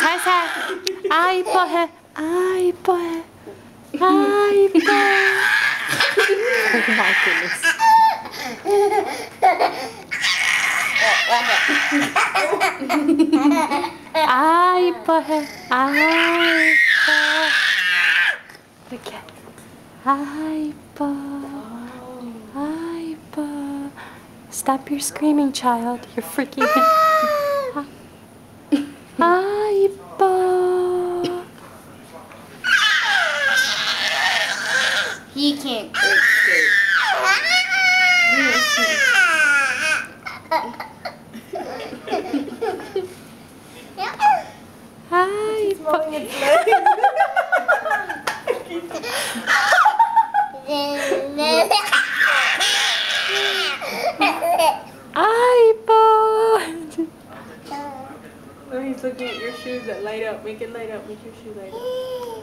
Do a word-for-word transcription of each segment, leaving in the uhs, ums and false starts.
살살. 아 이뻐해. 아 이뻐해. 아 이뻐. Oh my goodness. 아 이뻐해. 아 이뻐. 이렇게. 아 이뻐. 아 이뻐. Stop your screaming, child. You're freaking me. 아 이뻐. He can't go straight. 아 이뻐. 아 이뻐. Oh, he's looking at your shoes that light up. Make it light up. Make your shoe light up.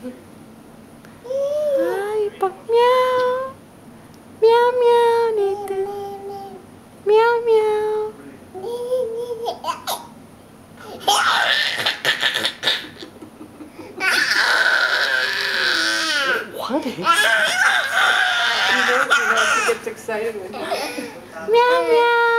아 이뻐. 미야오. 미야오 미야오 니들. 미야오 미야오. What? You know, you know, he gets excited when he... Meow meow.